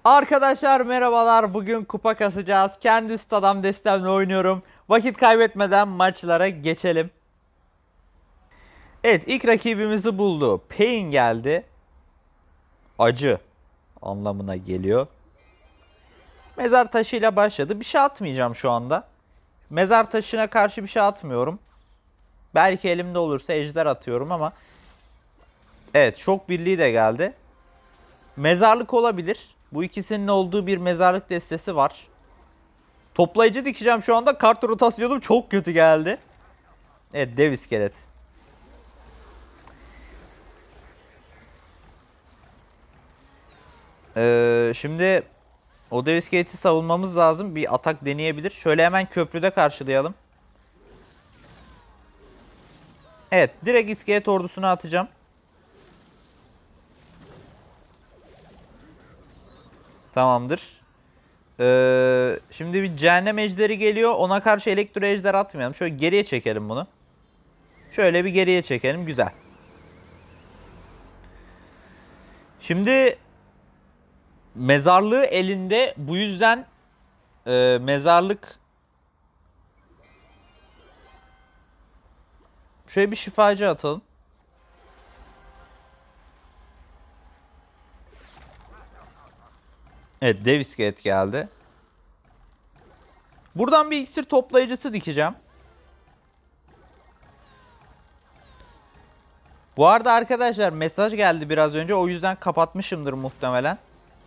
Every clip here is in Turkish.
Arkadaşlar merhabalar. Bugün kupa kasacağız. Kendi üst adam destemle oynuyorum. Vakit kaybetmeden maçlara geçelim. Evet, ilk rakibimizi buldu. Pain geldi. Acı anlamına geliyor. Mezar taşıyla başladı. Bir şey atmayacağım şu anda. Mezar taşına karşı bir şey atmıyorum. Belki elimde olursa ejder atıyorum ama. Evet, şok birliği de geldi. Mezarlık olabilir. Bu ikisinin olduğu bir mezarlık destesi var. Toplayıcı dikeceğim şu anda. Kart rotasyonum çok kötü geldi. Evet, dev iskelet. Şimdi o dev iskeleti savunmamız lazım. Bir atak deneyebilir. Şöyle hemen köprüde karşılayalım. Evet, direkt iskelet ordusunu atacağım. Tamamdır. Şimdi bir cehennem ejderi geliyor. Ona karşı elektro ejder atmayalım. Şöyle geriye çekelim bunu. Şöyle bir geriye çekelim. Güzel. Şimdi mezarlığı elinde. Bu yüzden mezarlık... Şöyle bir şifacı atalım. Evet, dev iskelet geldi. Buradan bir iksir toplayıcısı dikeceğim. Bu arada arkadaşlar mesaj geldi biraz önce. O yüzden kapatmışımdır muhtemelen.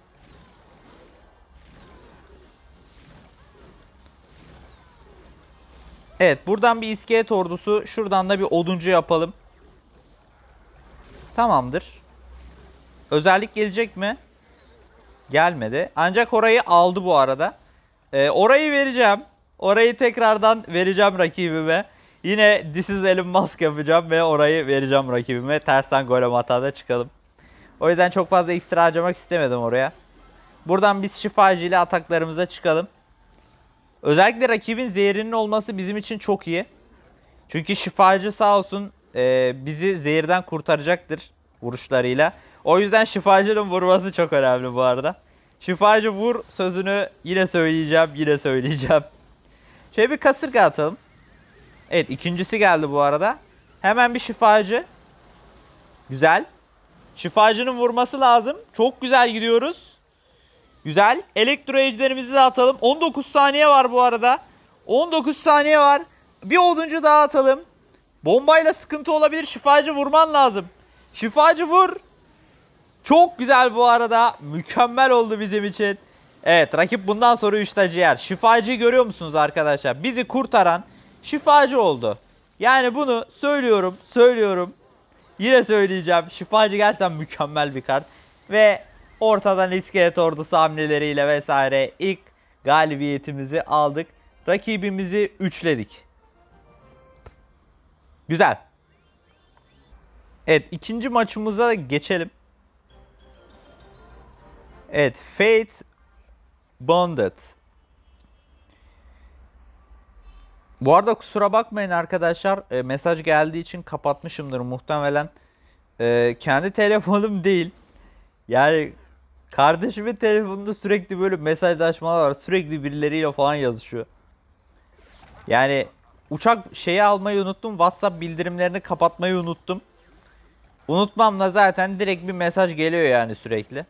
Evet, buradan bir iskelet ordusu. Şuradan da bir oduncu yapalım. Tamamdır. Özellik gelecek mi? Gelmedi. Ancak orayı aldı bu arada. Orayı vereceğim. Orayı tekrardan vereceğim rakibime. Yine This is Elon Musk yapacağım ve orayı vereceğim rakibime. Tersten golem hatada çıkalım. O yüzden çok fazla ekstra harcamak istemedim oraya. Buradan biz şifacı ile ataklarımıza çıkalım. Özellikle rakibin zehirinin olması bizim için çok iyi. Çünkü şifacı sağ olsun bizi zehirden kurtaracaktır vuruşlarıyla. O yüzden şifacının vurması çok önemli bu arada. Şifacı vur sözünü yine söyleyeceğim, yine söyleyeceğim. Şöyle bir kasırga atalım. Evet, ikincisi geldi bu arada. Hemen bir şifacı. Güzel. Şifacının vurması lazım. Çok güzel gidiyoruz. Güzel. Elektro ejderimizi de atalım. 19 saniye var bu arada. 19 saniye var. Bir oduncu daha atalım. Bombayla sıkıntı olabilir. Şifacı vurman lazım. Şifacı vur. Çok güzel bu arada. Mükemmel oldu bizim için. Evet, rakip bundan sonra 3 tacı yer. Şifacıyı görüyor musunuz arkadaşlar? Bizi kurtaran şifacı oldu. Yani bunu söylüyorum. Yine söyleyeceğim. Şifacı gerçekten mükemmel bir kart. Ve ortadan iskelet ordusu hamleleriyle vesaire ilk galibiyetimizi aldık. Rakibimizi üçledik. Güzel. Evet, ikinci maçımıza geçelim. Evet, Fate Bonded. Bu arada kusura bakmayın arkadaşlar. Mesaj geldiği için kapatmışımdır muhtemelen. Kendi telefonum değil. Yani kardeşimin telefonunda sürekli böyle mesajlaşmalar var. Sürekli birileriyle falan yazışıyor. Yani uçak şeyi almayı unuttum. WhatsApp bildirimlerini kapatmayı unuttum. Unutmamla zaten direkt bir mesaj geliyor yani sürekli.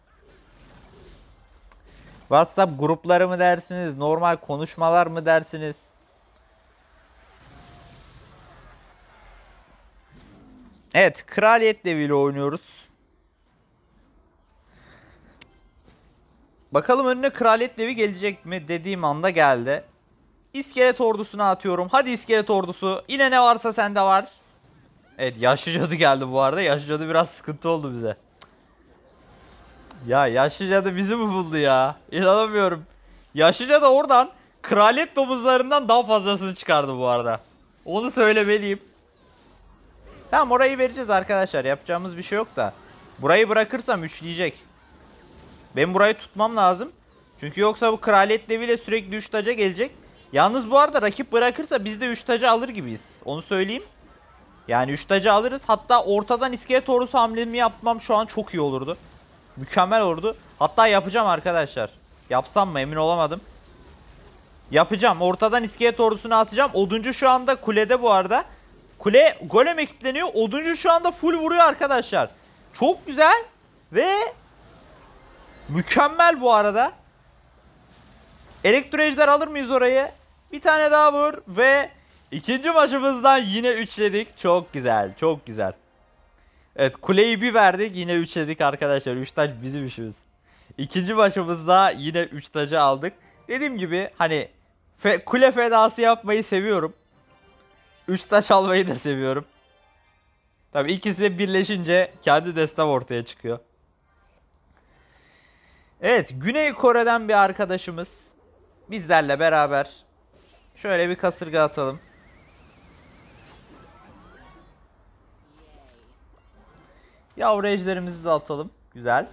WhatsApp grupları mı dersiniz? Normal konuşmalar mı dersiniz? Evet, Kraliyet Devi ile oynuyoruz. Bakalım önüne Kraliyet Devi gelecek mi dediğim anda geldi. İskelet ordusuna atıyorum. Hadi iskelet ordusu. Yine ne varsa sende var. Evet, yaşlı cadı geldi bu arada. Yaşlı cadı biraz sıkıntı oldu bize. Ya yaşlı cadı bizi mi buldu ya? İnanamıyorum. Yaşlı cadı oradan kraliyet domuzlarından daha fazlasını çıkardı bu arada. Onu söylemeliyim. Tamam, orayı vereceğiz arkadaşlar. Yapacağımız bir şey yok da. Burayı bırakırsam üçleyecek. Ben burayı tutmam lazım. Çünkü yoksa bu kraliyet deviyle sürekli 3 taca gelecek. Yalnız bu arada rakip bırakırsa biz de 3 tacı alır gibiyiz. Onu söyleyeyim. Yani 3 tacı alırız. Hatta ortadan iskelet ordusu hamlemi yapmam şu an çok iyi olurdu. Mükemmel oldu. Hatta yapacağım arkadaşlar. Yapsam mı emin olamadım. Yapacağım. Ortadan iskelet ordusunu atacağım. Oduncu şu anda kulede bu arada. Kule goleme kilitleniyor. Oduncu şu anda full vuruyor arkadaşlar. Çok güzel. Ve mükemmel bu arada. Elektro ejder alır mıyız orayı? Bir tane daha vur. Ve ikinci maçımızdan yine üçledik. Çok güzel. Çok güzel. Evet, kuleyi bir verdik. Yine üçledik arkadaşlar. 3 taş bizim işimiz. İkinci maçımızda yine 3 tacı aldık. Dediğim gibi hani kule fedası yapmayı seviyorum. 3 taş almayı da seviyorum. Tabii ikisi de birleşince kendi destem ortaya çıkıyor. Evet, Güney Kore'den bir arkadaşımız bizlerle beraber şöyle bir kasırga atalım. Yavru ejderimizi de atalım. Güzel.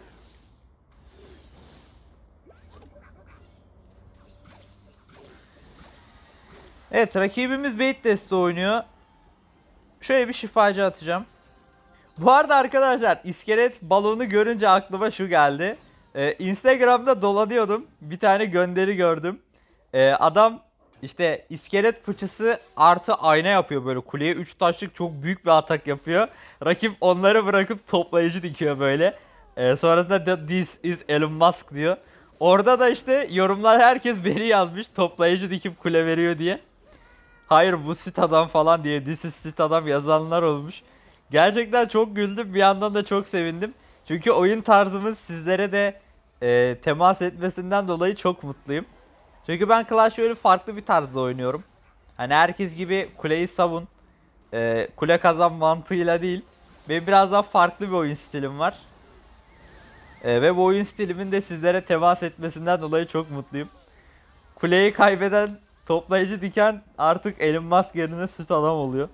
Evet, rakibimiz bait deste oynuyor. Şöyle bir şifacı atacağım. Bu arada arkadaşlar, iskelet balonu görünce aklıma şu geldi. Instagram'da dolanıyordum. Bir tane gönderi gördüm. Adam işte iskelet fıçısı artı ayna yapıyor böyle. Kuleye 3 taşlık çok büyük bir atak yapıyor. Rakip onları bırakıp toplayıcı dikiyor böyle. Sonrasında da "This is Elon Musk" diyor. Orada da işte yorumlar herkes beni yazmış. Toplayıcı dikip kule veriyor diye. Hayır, bu sit adam falan diye "This is sit adam" yazanlar olmuş. Gerçekten çok güldüm. Bir yandan da çok sevindim. Çünkü oyun tarzımız sizlere de temas etmesinden dolayı çok mutluyum. Çünkü ben Clash Royale'i farklı bir tarzda oynuyorum. Hani herkes gibi kuleyi savun, kule kazan mantığıyla değil. Benim biraz daha farklı bir oyun stilim var. Ve bu oyun stilimin de sizlere temas etmesinden dolayı çok mutluyum. Kuleyi kaybeden toplayıcı diken artık Elon Musk yerine süt adam oluyor.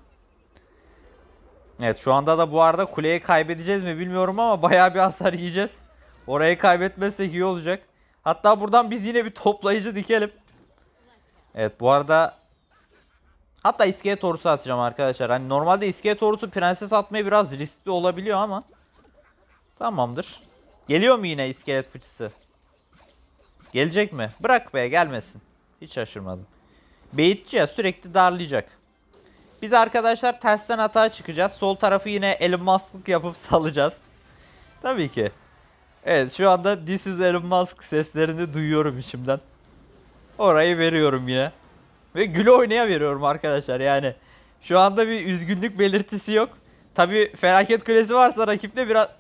Evet, şu anda da bu arada kuleyi kaybedeceğiz mi bilmiyorum ama bayağı bir hasar yiyeceğiz. Orayı kaybetmezsek iyi olacak. Hatta buradan biz yine bir toplayıcı dikelim. Evet, bu arada hatta iskelet ordusu atacağım arkadaşlar. Hani normalde iskelet ordusu prenses atmayı biraz riskli olabiliyor ama tamamdır. Geliyor mu yine iskelet fıçısı? Gelecek mi? Bırak be, gelmesin. Hiç şaşırmadım. Beyitçi ya, sürekli darlayacak. Biz arkadaşlar tersten hata çıkacağız. Sol tarafı yine Elon Musk'lık yapıp salacağız. Tabii ki. Evet, şu anda "This is Elon Musk" seslerini duyuyorum içimden. Orayı veriyorum yine. Ve güle oynaya veriyorum arkadaşlar yani. Şu anda bir üzgünlük belirtisi yok. Tabii felaket kulesi varsa rakipte biraz...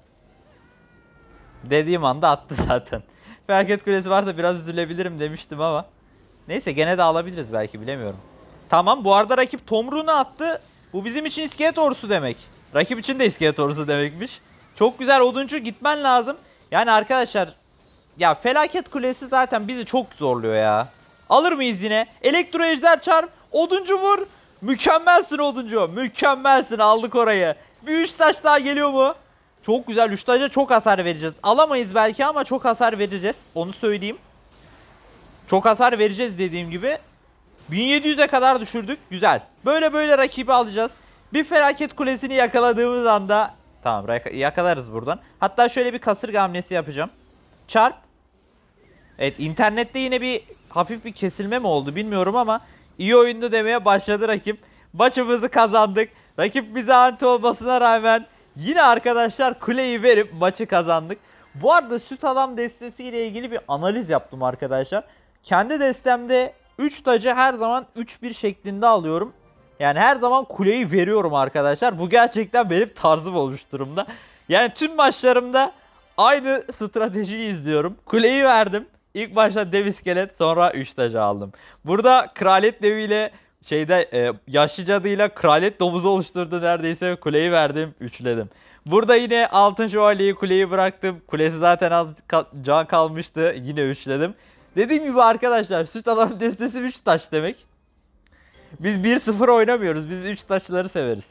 Dediğim anda attı zaten. Felaket kulesi varsa biraz üzülebilirim demiştim ama. Neyse, gene de alabiliriz belki, bilemiyorum. Tamam, bu arada rakip tomruğunu attı. Bu bizim için iskelet ordusu demek. Rakip için de iskelet ordusu demekmiş. Çok güzel oduncu, gitmen lazım. Yani arkadaşlar, ya felaket kulesi zaten bizi çok zorluyor ya. Alır mıyız yine? Elektro ejder çarp. Oduncu vur. Mükemmelsin oduncu. Mükemmelsin, aldık orayı. Bir 3 taş daha geliyor mu? Çok güzel, 3 taşa çok hasar vereceğiz. Alamayız belki ama çok hasar vereceğiz. Onu söyleyeyim. Çok hasar vereceğiz dediğim gibi. 1700'e kadar düşürdük. Güzel. Böyle böyle rakibi alacağız. Bir felaket kulesini yakaladığımız anda tamam, yakalarız buradan. Hatta şöyle bir kasırga hamlesi yapacağım. Çarp. Evet, internette yine bir hafif bir kesilme mi oldu bilmiyorum ama iyi oyundu demeye başladı rakip. Maçımızı kazandık. Rakip bize anti olmasına rağmen yine arkadaşlar kuleyi verip maçı kazandık. Bu arada süt adam destesi ile ilgili bir analiz yaptım arkadaşlar. Kendi destemde 3 tacı her zaman 3-1 şeklinde alıyorum. Yani her zaman kuleyi veriyorum arkadaşlar. Bu gerçekten benim tarzım olmuş durumda. Yani tüm maçlarımda aynı stratejiyi izliyorum. Kuleyi verdim. İlk başta dev iskelet, sonra 3 tacı aldım. Burada kraliyet deviyle yaşlı cadıyla kraliyet domuzu oluşturdu neredeyse, kuleyi verdim, üçledim. Burada yine altın şövalyeyi kuleyi bıraktım. Kulesi zaten az can kalmıştı, yine üçledim. Dediğim gibi arkadaşlar, süt adam destesi 3 taş demek. Biz 1-0 oynamıyoruz. Biz 3 taşları severiz.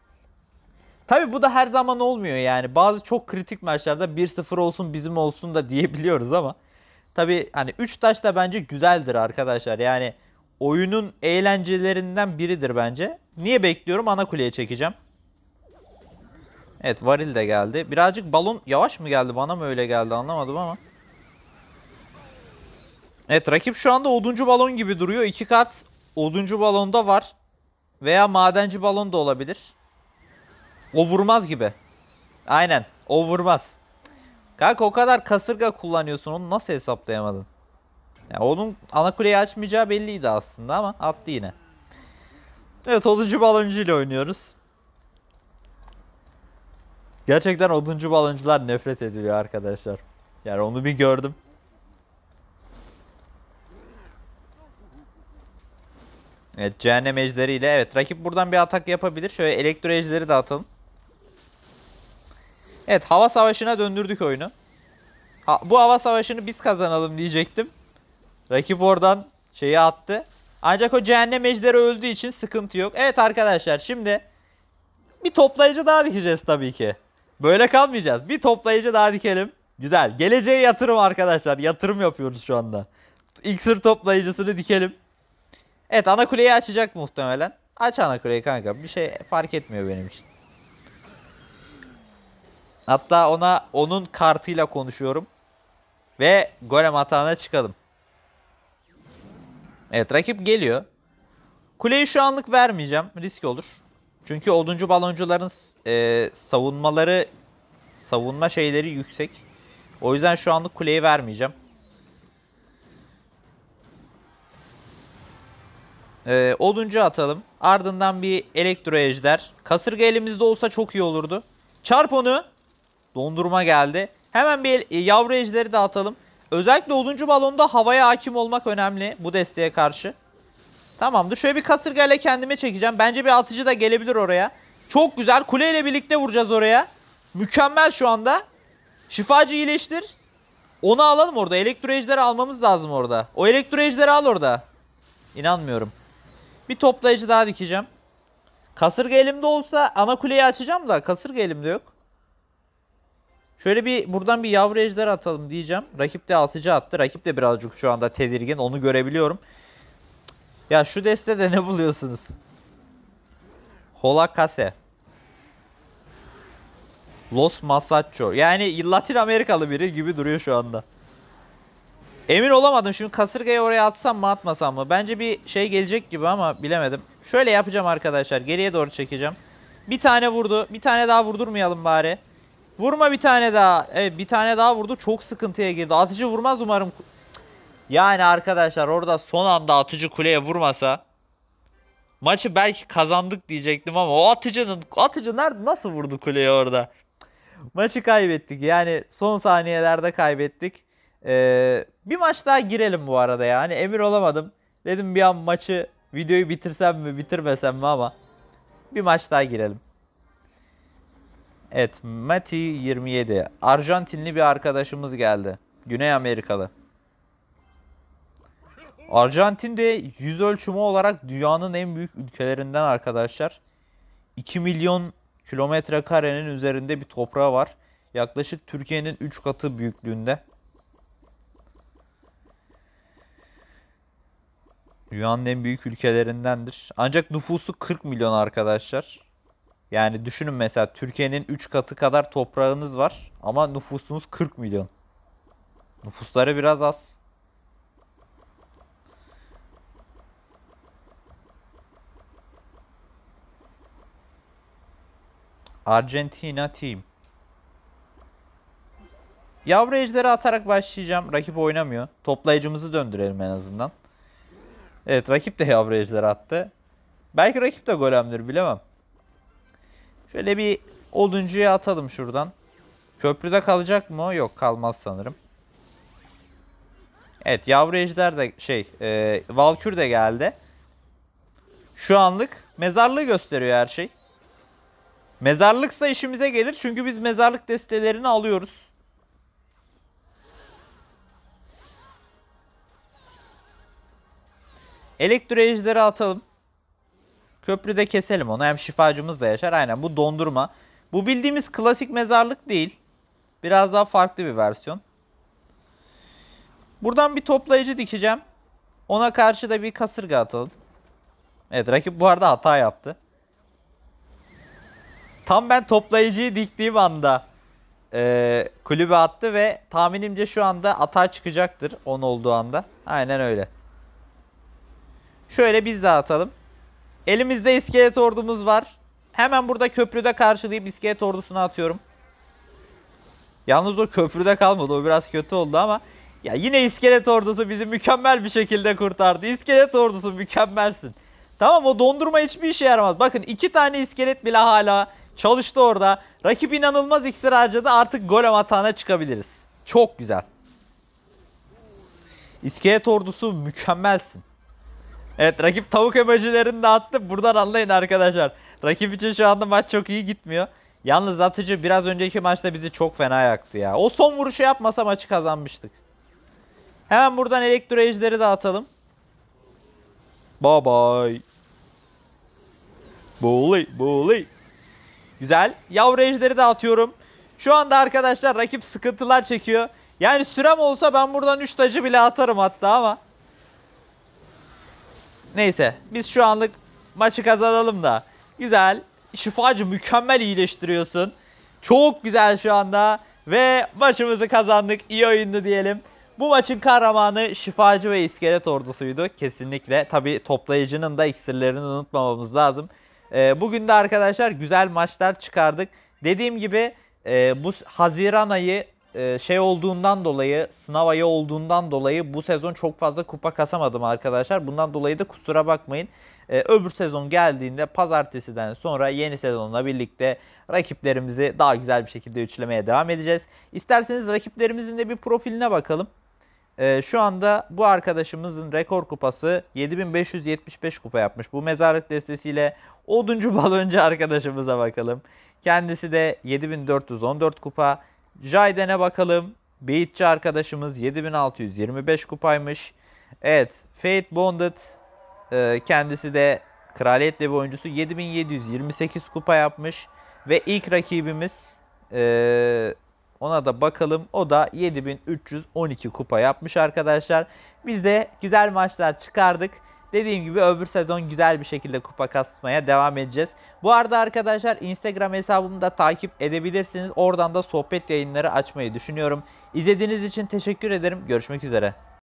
Tabi bu da her zaman olmuyor yani. Bazı çok kritik maçlarda 1-0 olsun bizim olsun da diyebiliyoruz ama. Tabi hani 3 taş da bence güzeldir arkadaşlar. Yani oyunun eğlencelerinden biridir bence. Niye bekliyorum? Ana kuleye çekeceğim. Evet, varil de geldi. Birazcık balon yavaş mı geldi? Bana mı öyle geldi anlamadım ama. Evet, rakip şu anda oduncu balon gibi duruyor. 2 kart oduncu balonda var. Veya madenci balon da olabilir. O vurmaz gibi. Aynen. O vurmaz. Kanka o kadar kasırga kullanıyorsun. Onu nasıl hesaplayamadın? Ya onun ana kuleyi açmayacağı belliydi aslında ama attı yine. Evet, oduncu baloncu ile oynuyoruz. Gerçekten oduncu baloncular nefret ediliyor arkadaşlar. Yani onu bir gördüm. Evet, cehennem ejderiyle. Evet, rakip buradan bir atak yapabilir. Şöyle elektro ejderi de atalım. Evet, hava savaşına döndürdük oyunu. Bu hava savaşını biz kazanalım diyecektim. Rakip oradan şeyi attı. Ancak o cehennem ejderi öldüğü için sıkıntı yok. Evet arkadaşlar, şimdi bir toplayıcı daha dikeceğiz tabii ki. Böyle kalmayacağız. Bir toplayıcı daha dikelim. Güzel. Geleceğe yatırım arkadaşlar. Yatırım yapıyoruz şu anda. İksir toplayıcısını dikelim. Evet, ana kuleyi açacak muhtemelen. Aç ana kuleyi kanka. Bir şey fark etmiyor benim için. Hatta onun kartıyla konuşuyorum. Ve golem hatağına çıkalım. Evet, rakip geliyor. Kuleyi şu anlık vermeyeceğim. Risk olur. Çünkü oduncu baloncuların savunma şeyleri yüksek. O yüzden şu anlık kuleyi vermeyeceğim. Oduncu atalım. Ardından bir elektro ejder. Kasırga elimizde olsa çok iyi olurdu. Çarp onu. Dondurma geldi. Hemen bir yavru ejderi de atalım. Özellikle oduncu balonda havaya hakim olmak önemli bu desteğe karşı. Tamamdır. Şöyle bir kasırga ile kendime çekeceğim. Bence bir atıcı da gelebilir oraya. Çok güzel. Kuleyle birlikte vuracağız oraya. Mükemmel şu anda. Şifacı iyileştir. Onu alalım orada. Elektro ejderi almamız lazım orada. O elektro ejderi al orada. İnanmıyorum. Bir toplayıcı daha dikeceğim. Kasırga elimde olsa ana kuleyi açacağım da kasırga elimde yok. Şöyle bir buradan bir yavru ejder atalım diyeceğim. Rakip de atıcı attı. Rakip de birazcık şu anda tedirgin. Onu görebiliyorum. Ya şu destede ne buluyorsunuz? Holakase. Los Masacho. Yani Latin Amerikalı biri gibi duruyor şu anda. Emin olamadım. Şimdi kasırgayı oraya atsam mı atmasam mı? Bence bir şey gelecek gibi ama bilemedim. Şöyle yapacağım arkadaşlar. Geriye doğru çekeceğim. Bir tane vurdu. Bir tane daha vurdurmayalım bari. Vurma bir tane daha. Evet, bir tane daha vurdu. Çok sıkıntıya girdi. Atıcı vurmaz umarım. Yani arkadaşlar orada son anda atıcı kuleye vurmasa maçı belki kazandık diyecektim ama o atıcı nerede, nasıl vurdu kuleye orada? Maçı kaybettik. Yani son saniyelerde kaybettik. Bir maç daha girelim bu arada yani. Emin olamadım. Dedim bir an videoyu bitirsem mi bitirmesem mi ama bir maç daha girelim. Evet, Mati 27. Arjantinli bir arkadaşımız geldi. Güney Amerikalı. Arjantin de yüz ölçümü olarak dünyanın en büyük ülkelerinden arkadaşlar. 2 milyon kilometre karenin üzerinde bir toprağı var. Yaklaşık Türkiye'nin 3 katı büyüklüğünde. Dünyanın en büyük ülkelerindendir. Ancak nüfusu 40 milyon arkadaşlar. Yani düşünün mesela Türkiye'nin 3 katı kadar toprağınız var ama nüfusunuz 40 milyon. Nüfusları biraz az. Argentina Team. Yavru ejderi atarak başlayacağım. Rakip oynamıyor. Toplayıcımızı döndürelim en azından. Evet, rakip de yavru ejderi attı. Belki rakip de golemdir, bilemem. Şöyle bir oduncuya atalım şuradan. Köprüde kalacak mı o? Yok, kalmaz sanırım. Evet, yavru ejder de Valkür de geldi. Şu anlık mezarlığı gösteriyor her şey. Mezarlıksa işimize gelir çünkü biz mezarlık destelerini alıyoruz. Elektro ejderi atalım. Köprüde keselim onu. Hem şifacımız da yaşar. Aynen, bu dondurma. Bu bildiğimiz klasik mezarlık değil. Biraz daha farklı bir versiyon. Buradan bir toplayıcı dikeceğim. Ona karşı da bir kasırga atalım. Evet, rakip bu arada hata yaptı. Tam ben toplayıcıyı diktiğim anda kulübe attı ve tahminimce şu anda atağa çıkacaktır 10 olduğu anda. Aynen öyle. Şöyle biz de atalım. Elimizde iskelet ordumuz var. Hemen burada köprüde karşılayıp iskelet ordusunu atıyorum. Yalnız o köprüde kalmadı. O biraz kötü oldu ama ya yine iskelet ordusu bizi mükemmel bir şekilde kurtardı. İskelet ordusu mükemmelsin. Tamam, o dondurma hiçbir işe yaramaz. Bakın 2 tane iskelet bile hala çalıştı orada. Rakip inanılmaz iksir harcadı. Artık golem atağına çıkabiliriz. Çok güzel. İskelet ordusu mükemmelsin. Evet, rakip tavuk emojilerini de attı. Buradan anlayın arkadaşlar. Rakip için şu anda maç çok iyi gitmiyor. Yalnız atıcı biraz önceki maçta bizi çok fena yaktı ya. O son vuruşu yapmasa maçı kazanmıştık. Hemen buradan elektro ejderi de atalım. Bye bye. Bully. Güzel. Yavru ejderi de atıyorum. Şu anda arkadaşlar rakip sıkıntılar çekiyor. Yani sürem olsa ben buradan 3 tacı bile atarım hatta ama. Neyse. Biz şu anlık maçı kazanalım da. Güzel. Şifacı mükemmel iyileştiriyorsun. Çok güzel şu anda. Ve maçımızı kazandık. İyi oyundu diyelim. Bu maçın kahramanı şifacı ve iskelet ordusuydu. Kesinlikle. Tabi toplayıcının da iksirlerini unutmamamız lazım. Bugün de arkadaşlar güzel maçlar çıkardık. Dediğim gibi bu Haziran ayı şey olduğundan dolayı, sınav ayı olduğundan dolayı bu sezon çok fazla kupa kasamadım arkadaşlar. Bundan dolayı da kusura bakmayın. Öbür sezon geldiğinde pazartesiden sonra yeni sezonla birlikte rakiplerimizi daha güzel bir şekilde üçlemeye devam edeceğiz. İsterseniz rakiplerimizin de bir profiline bakalım. Şu anda bu arkadaşımızın rekor kupası 7575 kupa yapmış. Bu mezarlık destesiyle oduncu baloncu arkadaşımıza bakalım. Kendisi de 7414 kupa. Jayden'e bakalım. Beyitçi arkadaşımız 7625 kupaymış. Evet, Fate Bonded kendisi de kraliyet devi oyuncusu 7728 kupa yapmış. Ve ilk rakibimiz ona da bakalım. O da 7312 kupa yapmış arkadaşlar. Biz de güzel maçlar çıkardık. Dediğim gibi öbür sezon güzel bir şekilde kupa kasmaya devam edeceğiz. Bu arada arkadaşlar Instagram hesabımı da takip edebilirsiniz. Oradan da sohbet yayınları açmayı düşünüyorum. İzlediğiniz için teşekkür ederim. Görüşmek üzere.